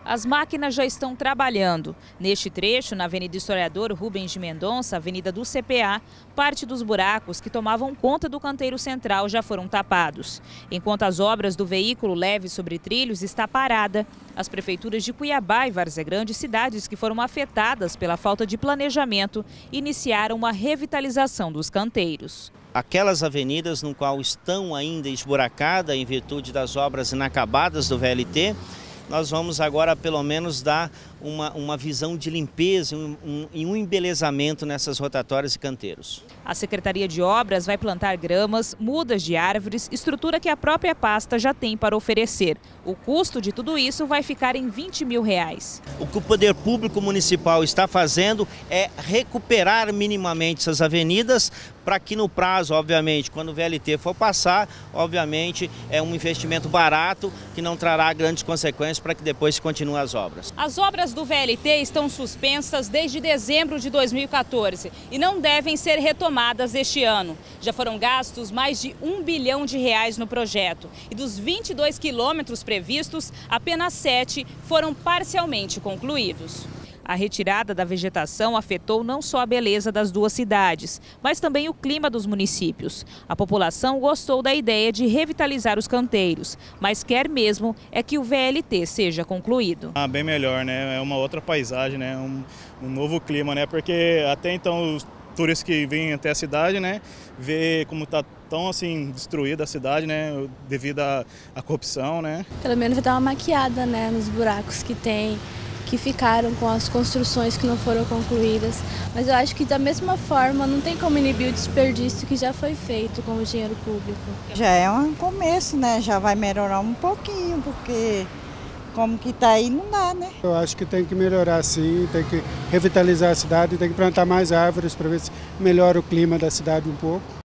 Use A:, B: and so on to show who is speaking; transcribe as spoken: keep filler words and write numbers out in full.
A: As máquinas já estão trabalhando. Neste trecho, na Avenida Historiador Rubens de Mendonça, Avenida do C P A, parte dos buracos que tomavam conta do canteiro central já foram tapados. Enquanto as obras do veículo leve sobre trilhos está parada, as prefeituras de Cuiabá e Várzea Grande, cidades que foram afetadas pela falta de planejamento, iniciaram uma revitalização dos canteiros.
B: Aquelas avenidas no qual estão ainda esburacadas em virtude das obras inacabadas do V L T, nós vamos agora pelo menos dar uma, uma visão de limpeza e um, um, um embelezamento nessas rotatórias e canteiros.
A: A Secretaria de Obras vai plantar gramas, mudas de árvores, estrutura que a própria pasta já tem para oferecer. O custo de tudo isso vai ficar em vinte mil reais.
B: O que o Poder Público Municipal está fazendo é recuperar minimamente essas avenidas para que no prazo, obviamente, quando o V L T for passar, obviamente é um investimento barato que não trará grandes consequências para que depois se continuem as obras.
A: As obras do V L T estão suspensas desde dezembro de dois mil e quatorze e não devem ser retomadas este ano. Já foram gastos mais de um bilhão de reais no projeto e dos vinte e dois quilômetros previstos, apenas sete foram parcialmente concluídos. A retirada da vegetação afetou não só a beleza das duas cidades, mas também o clima dos municípios. A população gostou da ideia de revitalizar os canteiros, mas quer mesmo é que o V L T seja concluído.
C: Ah, bem melhor, né? É uma outra paisagem, né? Um, um novo clima, né? Porque até então os turistas que vêm até a cidade, né? Vê como está tão assim destruída a cidade, né? Devido à, à corrupção, né?
D: Pelo menos vai dar uma maquiada, né? Nos buracos que tem, que ficaram com as construções que não foram concluídas. Mas eu acho que da mesma forma não tem como inibir o desperdício que já foi feito com o dinheiro público.
E: Já é um começo, né? Já vai melhorar um pouquinho, porque como que está aí não dá, né?
F: Eu acho que tem que melhorar sim, tem que revitalizar a cidade, tem que plantar mais árvores para ver se melhora o clima da cidade um pouco.